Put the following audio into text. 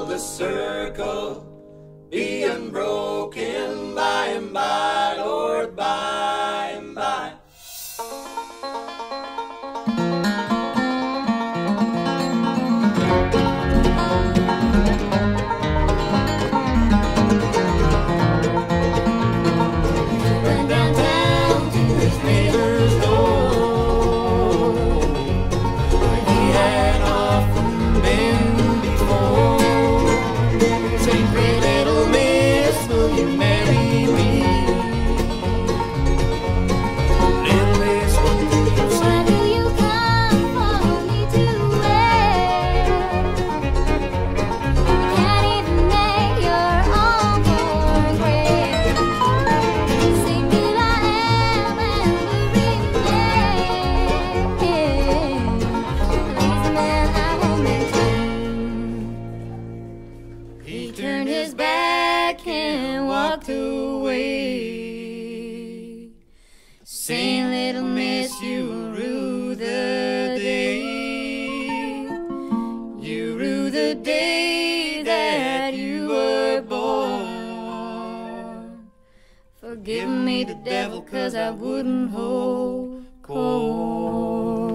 the circle be unbroken by and by, Lord, by and by. Saying, little miss, you rue the day. You rue the day that you were born. Forgive me the devil, 'cause I wouldn't hold court.